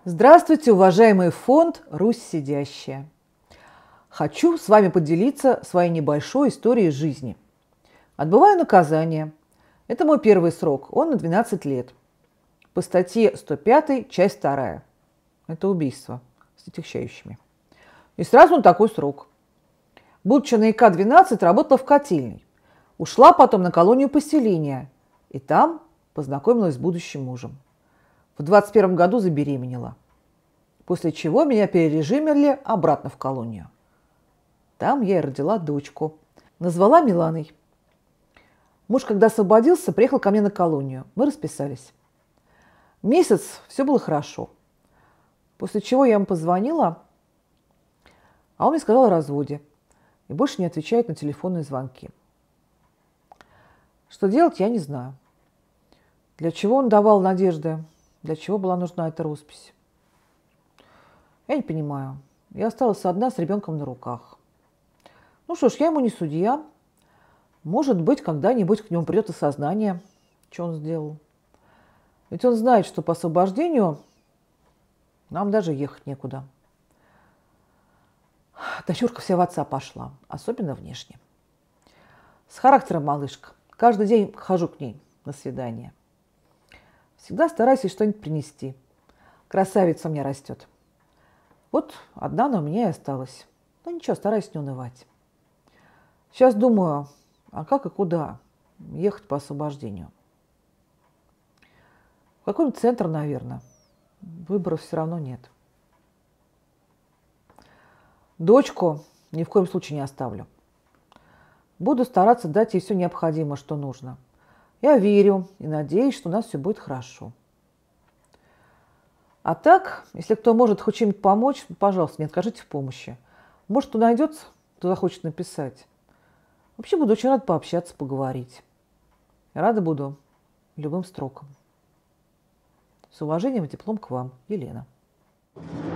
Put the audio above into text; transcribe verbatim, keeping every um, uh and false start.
Здравствуйте, уважаемый фонд «Русь сидящая». Хочу с вами поделиться своей небольшой историей жизни. Отбываю наказание. Это мой первый срок, он на двенадцать лет. По статье сто пять, часть вторая. Это убийство с отягчающими. И сразу на такой срок. Будучи на И К двенадцать, работала в котельной. Ушла потом на колонию поселения. И там познакомилась с будущим мужем. В двадцать первом году забеременела. После чего меня перережимили обратно в колонию. Там я и родила дочку. Назвала Миланой. Муж, когда освободился, приехал ко мне на колонию. Мы расписались. Месяц все было хорошо. После чего я ему позвонила, а он мне сказал о разводе. И больше не отвечает на телефонные звонки. Что делать, я не знаю. Для чего он давал надежды? Для чего была нужна эта роспись? Я не понимаю. Я осталась одна с ребенком на руках. Ну что ж, я ему не судья. Может быть, когда-нибудь к нему придет осознание, что он сделал. Ведь он знает, что по освобождению нам даже ехать некуда. Дочурка вся в отца пошла, особенно внешне. С характером малышка. Каждый день хожу к ней на свидание. Всегда стараюсь ей что-нибудь принести. Красавица у меня растет. Вот одна она у меня и осталась. Ну ничего, стараюсь не унывать. Сейчас думаю, а как и куда ехать по освобождению? В какой-нибудь центр, наверное. Выборов все равно нет. Дочку ни в коем случае не оставлю. Буду стараться дать ей все необходимое, что нужно. Я верю и надеюсь, что у нас все будет хорошо. А так, если кто может хоть чем-нибудь помочь, пожалуйста, не откажите в помощи. Может, кто найдется, кто захочет написать. Вообще буду очень рада пообщаться, поговорить. Рада буду любым строкам. С уважением и теплом к вам, Елена.